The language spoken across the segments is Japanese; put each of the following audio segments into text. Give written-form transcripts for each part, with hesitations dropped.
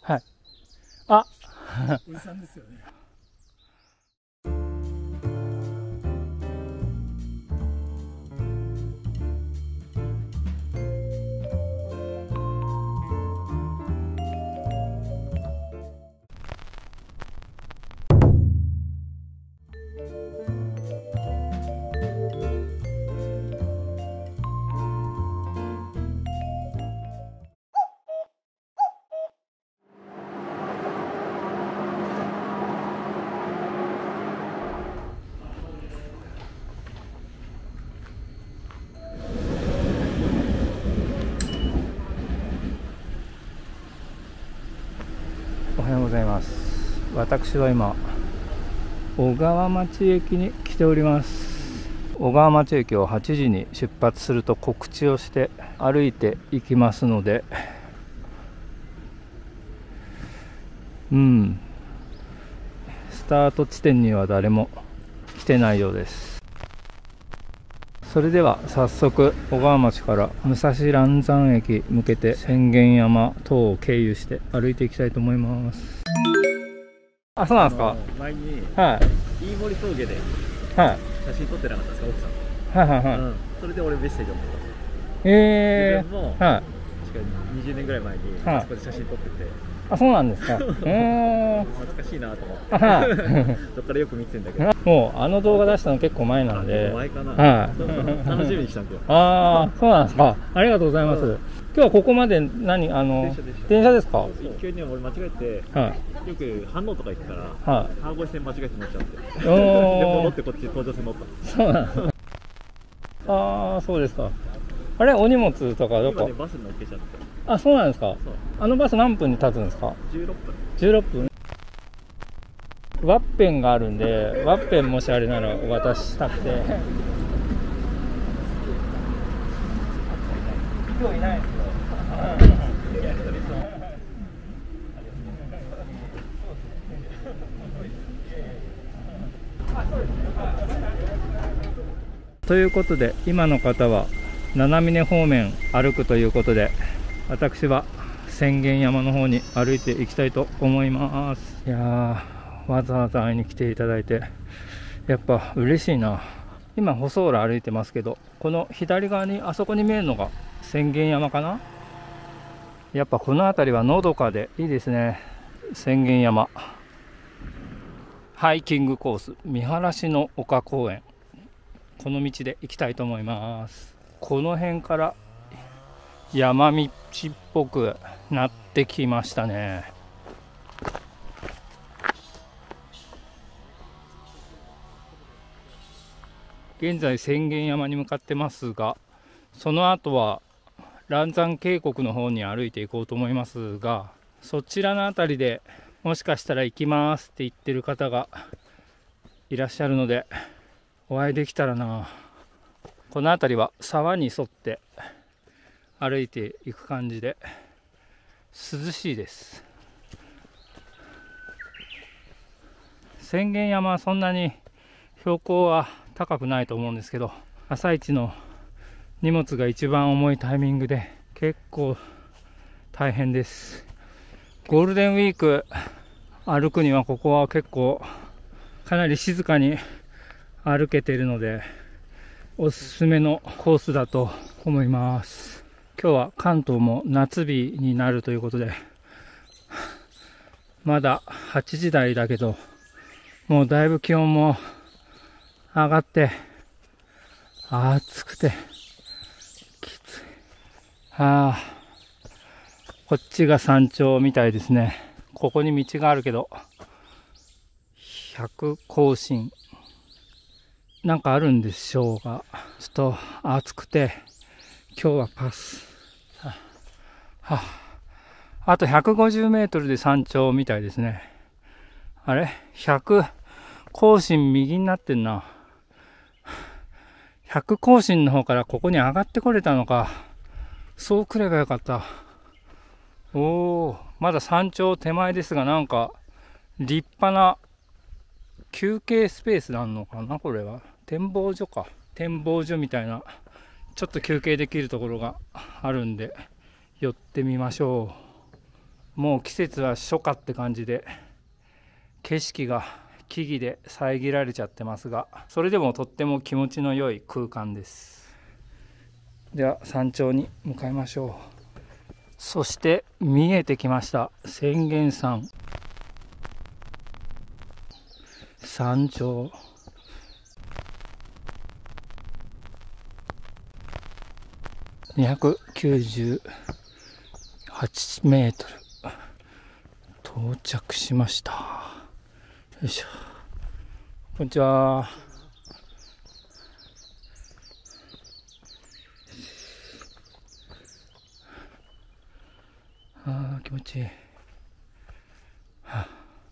はい。あおじさんですよね。 おはようございます。私は今小川町駅に来ております。小川町駅を8時に出発すると告知をして歩いていきますので、スタート地点には誰も来てないようです。それでは早速小川町から武蔵嵐山駅向けて浅間山等を経由して歩いていきたいと思います。あ、そうなんですか。 前にはい、 飯森峠ではい、 写真撮ってなかったですか、奥さん。 はいはいはい、 それで俺メッセージを送った。 自自分もはい、 確か20年ぐらい前にはいあそこで写真撮ってて、 あ、そうなんですか。 懐かしいなと思って、 はいどっからよく見てんだけど。 もうあの動画出したの結構前なんで。 前かな。 はい。 楽しみにしたんだよ。 ああ、そうなんですか。ありがとうございます。今日はここまで電車ですか。 一級に俺間違えて、 はい。 よく飯能とか行くから、 はい。 川越線間違えて乗っちゃって。 おーで戻ってこっち東上線乗った。 そうなんです。ああ、そうですか。あれ、お荷物とかどこ。 今ね、バスに乗っけちゃって。 あ、そうなんですか。 そう。 あのバス何分に立つんですか。 16分。 16分。ワッペンがあるんで、ワッペンもしあれならお渡ししたくて。今日いないですよ。ということで、今の方は七峰方面歩くということで、私は浅間山の方に歩いていきたいと思います。いやー、わざわざ会いに来ていただいてやっぱ嬉しいな。今細浦歩いてますけど、この左側にあそこに見えるのが浅間山かな。やっぱこの辺りはのどかでいいですね。浅間山ハイキングコース見晴らしの丘公園、この道で行きたいと思います。この辺から山道っぽくなってきましたね。現在浅間山に向かってますが、その後は嵐山渓谷の方に歩いていこうと思いますが、そちらの辺りでもしかしたら行きますって言ってる方がいらっしゃるので、お会いできたらな。この辺りは沢に沿って歩いていく感じで涼しいです。浅間山はそんなに標高は高くないと思うんですけど、朝一の荷物が一番重いタイミングで結構大変です。ゴールデンウィーク歩くにはここは結構かなり静かに歩けているので、おすすめのコースだと思います。今日は関東も夏日になるということで、まだ8時台だけどもうだいぶ気温も上がって暑くてきつい。こっちが山頂みたいですね。ここに道があるけど100更新なんかあるんでしょうが、ちょっと暑くて今日はパス。あと150メートルで山頂みたいですね。あれ ?100 更新右になってんな。100更新の方からここに上がってこれたのか。そう来ればよかった。おー、まだ山頂手前ですが、なんか立派な休憩スペースなんのかな。これは展望所か。展望所みたいなちょっと休憩できるところがあるんで寄ってみましょもう季節は初夏って感じで、景色が木々で遮られちゃってますが、それでもとっても気持ちの良い空間です。では山頂に向かいましょう。そして見えてきました、浅間山。山頂298メートル到着しました。よいしょ。こんにちは。ああ、気持ちいい。は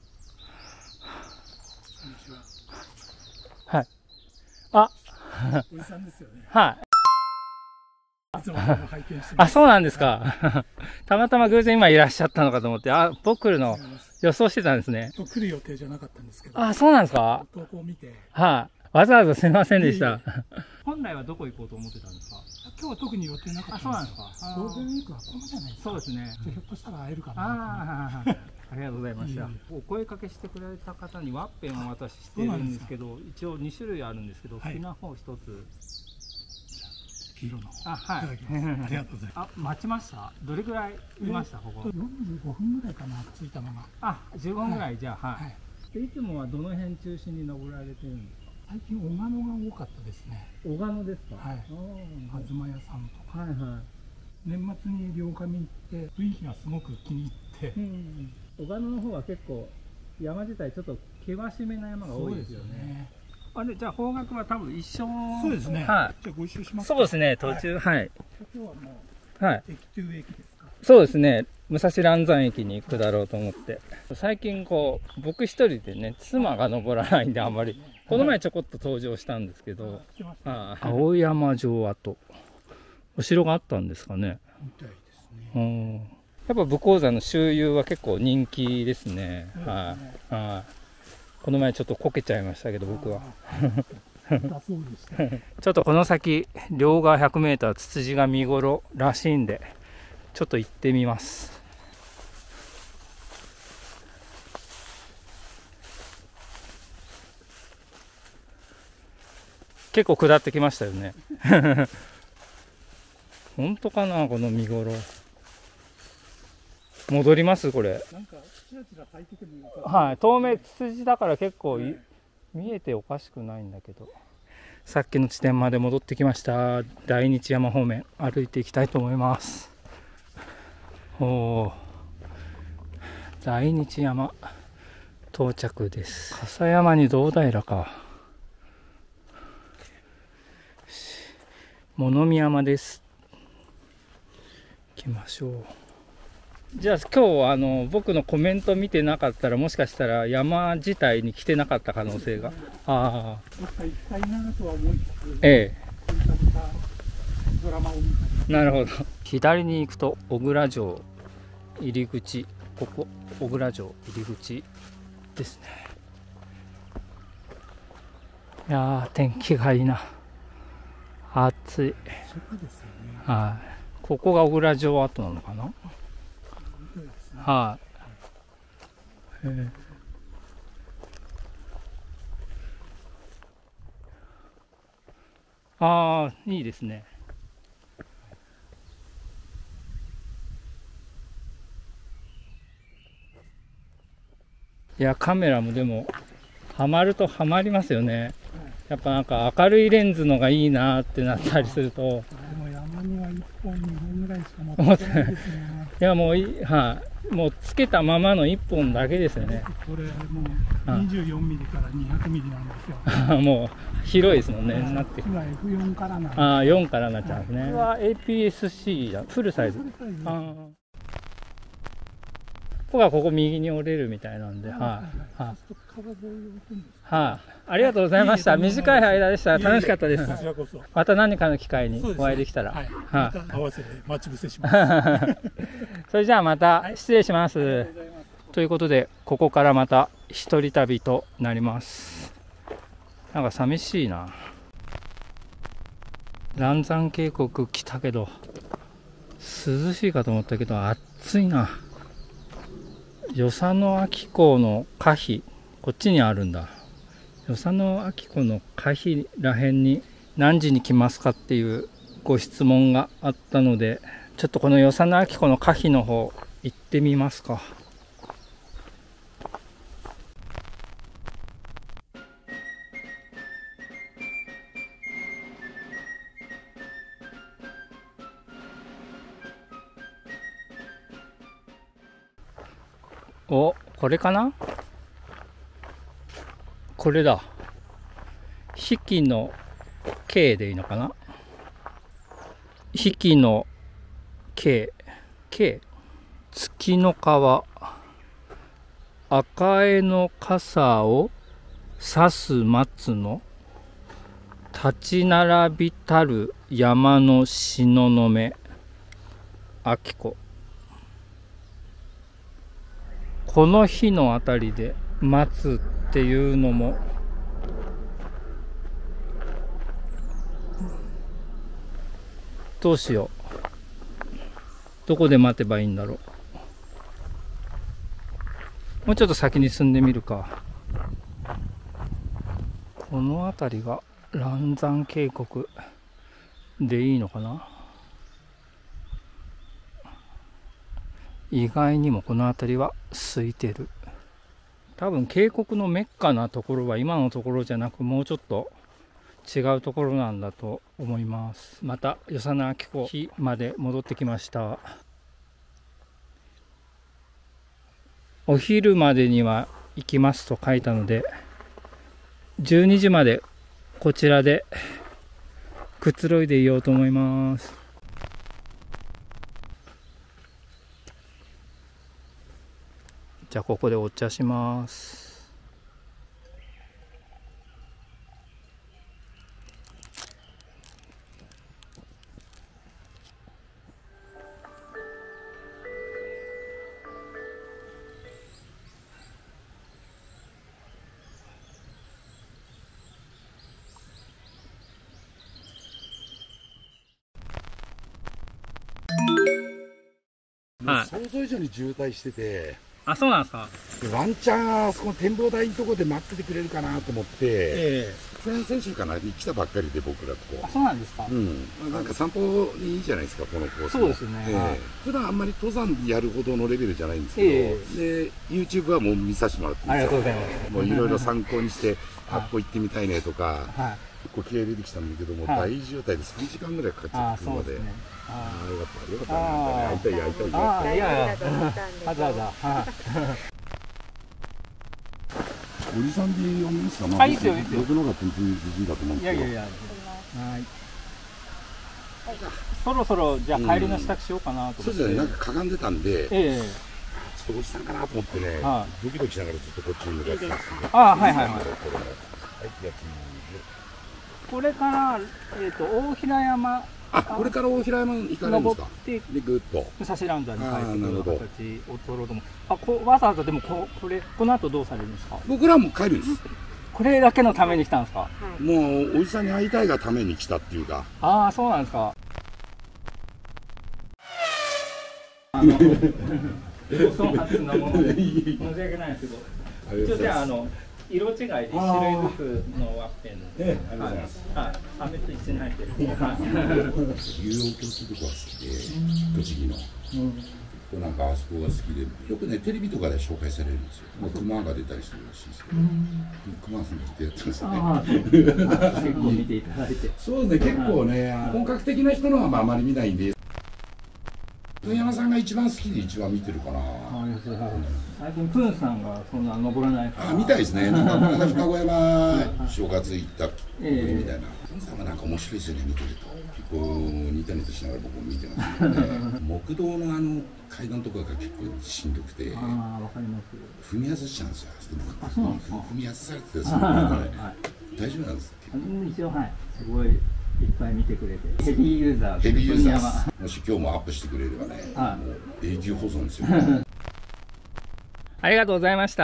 あ、はい。あ、 おじさんですよね。 はい。 いつも拝見してます。 あ、そうなんですか。たまたま偶然今いらっしゃったのかと思って、あ、僕来るの予想してたんですね。 来る予定じゃなかったんですけど。 あ、そうなんですか。 投稿を見て。 はい。わざわざすみませんでした。本来はどこ行こうと思ってたんですか。 今日は特に予定なかったんですよ。 あ、そうなんですか。 ゴールデンウィークはこのじゃないですか。 そうですね。 ひょっとしたら会えるかな。 ありがとうございました。お声かけしてくれた方にワッペンをお渡ししてるんですけど、一応2種類あるんですけど、好きな方一つ。 黄色の。 あ、はい。 ありがとうございます。 あ、待ちました。どれぐらいいましたここ。 45分ぐらいかな、着いたまま。 あ、15分ぐらいじゃあ、はい。で、いつもはどの辺中心に登られてるんですか。 最近小鹿野が多かったですね。 小鹿野ですか。 はい。東屋さんとか。 はいはい。 年末に両上行って雰囲気がすごく気に入って。 小鹿野の方は結構山自体ちょっと険しめな山が多いですよね。あれ、じゃあ方角は多分一緒。 そうですね。 はい。 じゃあご一緒します。 そうですね。途中、はい。 今日はもう、はい。 駅という駅ですか。 そうですね。武蔵嵐山駅に下ろうと思って。最近こう僕一人でね、妻が登らないんであんまり。この前ちょこっと登場したんですけど、青山城跡、お城があったんですかね。 みたいですね。 やっぱ武甲山の周遊は結構人気ですね。はい。はい。この前ちょっとこけちゃいましたけど僕は。ちょっとこの先両側100メーターツツジが見頃らしいんで、ちょっと行ってみます。結構下ってきましたよね。本当かな、この見頃。戻りますこれ。 なんかチラチラ咲いててもよかった。 はい、透明ツツジだから結構見えておかしくないんだけど。さっきの地点まで戻ってきました。大日山方面歩いていきたいと思います。おお、大日山到着です。笠山に堂平か。物見山です。行きましょう。じゃあ今日僕のコメント見てなかったら、もしかしたら山自体に来てなかった可能性が。ああ。 どっか行きたいなとは思いつつ。 ええ。 ドラマを見たり。 なるほど。左に行くと小倉城入り口、ここ小倉城入り口ですね。いやー、天気がいいな。暑い。 そうですよね。 はい。ここが小倉城跡なのかな。はい。ああ、いいですね。いや、カメラもでもハマるとハマりますよね。やっぱなんか明るいレンズのがいいなってなったりすると。 もう山には1本2本ぐらいしか持ってないですね。 いやもうはい、もうつけたままの1本だけですよね。 これもう24ミリから200ミリなんですよ。 もう広いですもんね。なって今 F4 からなんで。 ああ、4からなっちゃうんですね。これは APS-C だ、フルサイズ。ここがここ右に折れるみたいなんで、はい。はい。ありがとうございました。短い間でした。楽しかったです。また何かの機会にお会いできたら。はい。 合わせて待ち伏せします。 それじゃあまた失礼します。ということで、ここからまた一人旅となります。なんか寂しいな。嵐山渓谷来たけど、涼しいかと思ったけど暑いな。 与謝野晶子の可否、こっちにあるんだ。与謝野晶子の可否らへんに何時に来ますかっていうご質問があったので、ちょっとこの与謝野晶子の可否の方行ってみますか。お、これかな？これだ。引の K でいいのかな？引の K。月の川。赤江の傘を差す松の立ち並びたる山の東雲明子。この日のあたりで待つっていうのもどうしよう。どこで待てばいいんだろう。もうちょっと先に進んでみるか。この辺りが嵐山渓谷でいいのかな。意外にもこの辺りは空いてる。多分渓谷のメッカなところは今のところじゃなく、もうちょっと違うところなんだと思います。また与謝野晶子碑まで戻ってきました。お昼までには行きますと書いたので、12時までこちらでくつろいでいようと思います。じゃあここでお茶します。 はい、想像以上に渋滞してて、 あ、そうなんですか。 ワンチャンあそこの展望台のところで待っててくれるかなと思って、先週かなに来たばっかりで僕らここ。 あ、そうなんですか。 うん、なんか散歩にいいじゃないですかこのコース。 そうですね。 普段あんまり登山やるほどのレベルじゃないんですけど、で YouTube はもう見させてもらってるんですよ。 ありがとうございます。 もういろいろ参考にしてあっこ行ってみたいねとか、結構気合い出てきたんだけども、大渋滞で3時間ぐらいかかっちゃって車で。ああ、よかったよかったね。会いたい。 ああ、いやわざわざ。 おじさんで読みますか。 はい、いいですよ。 僕の方が本当に無事だと思うんですけど。 いや。はい。そろそろじゃあ帰りの支度しようかなと。 そうですね。なんかかがんでたんで、ちょっとおじさんかなと思ってね、ドキドキしながらずっとこっちに向かってたんですけど。 ああ、はい。これから大平山。 これから大平山行かれるんですか。でぐっと武蔵嵐山に帰ってくる形を取ろうと思う。わざわざでもこの後どうされるんですか。 僕らも帰るんです。 これだけのために来たんですか。 もうおじさんに会いたいがために来たっていうか。 ああ、そうなんですか。放送初のもので申し訳ないですけど、じゃあ色違いで1種類ずつのワッペンで、ありがとうございます。はい、別に一緒に入ってる。 有用教っていうとこが好きで、栃木の。なんかあそこが好きで、よくねテレビとかで紹介されるんですよ。熊が出たりするらしいですけど、熊さんずっとやってますね。 結構見ていただいて。 そうですね、結構ね本格的な人のはあまり見ないんで。文山さんが一番好きで一番見てるかな。 最近プンさんがそんな登らないから。 見たいですね。なんかこの間双子山正月行ったみたいな。プンさんはなんか面白いですよね、見てると。結構ニタニタしながら僕も見てますけどね。木道の階段とかが結構しんどくて。 わかります。 踏み外しちゃうんですよ。踏み外されててすごい大丈夫なんです。 一応すごい。いっぱい見てくれて、ヘビーユーザー、 もし今日もアップしてくれればね、もう永久保存ですよ。 ありがとうございました。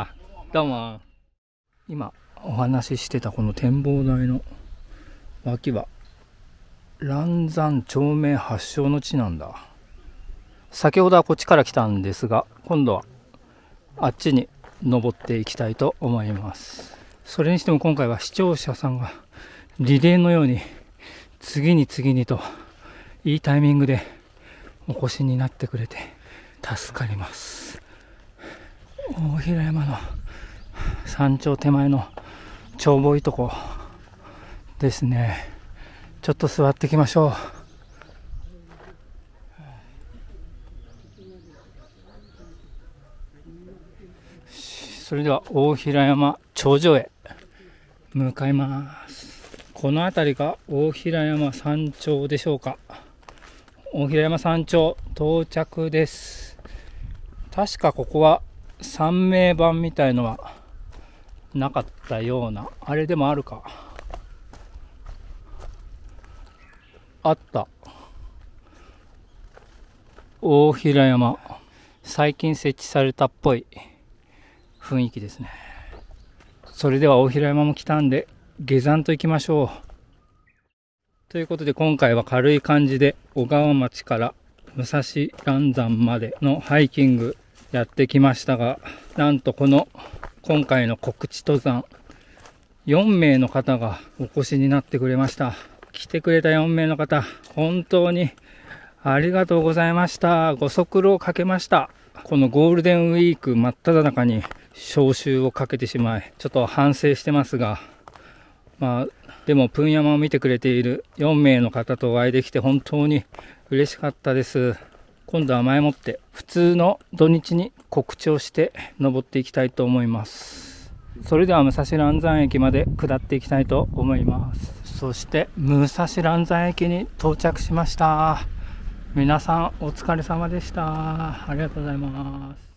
どうも。今お話ししてたこの展望台の脇は嵐山町名発祥の地なんだ。先ほどはこっちから来たんですが、今度はあっちに登っていきたいと思います。それにしても今回は視聴者さんがリレーのように次に次にといいタイミングでお越しになってくれて助かります。大平山の山頂手前のちょうぼいとこですね。ちょっと座ってきましょう。それでは大平山頂上へ向かいます。この辺りが大平山山頂でしょうか。大平山山頂到着です。確かここは3名板みたいのはなかったような、あれでもあるか、あった。大平山最近設置されたっぽい雰囲気ですね。それでは大平山も来たんで下山と行きましょう。ということで今回は軽い感じで小川町から武蔵嵐山までのハイキングやってきましたが、なんとこの今回の告知登山4名の方がお越しになってくれました。来てくれた4名の方本当にありがとうございました。ご足労かけました。このゴールデンウィーク真っ只中に招集をかけてしまいちょっと反省してますが、でもプン山を見てくれている4名の方とお会いできて本当に嬉しかったです。今度は前もって普通の土日に告知をして登っていきたいと思います。それでは武蔵嵐山駅まで下っていきたいと思います。そして武蔵嵐山駅に到着しました。皆さんお疲れ様でした。ありがとうございます。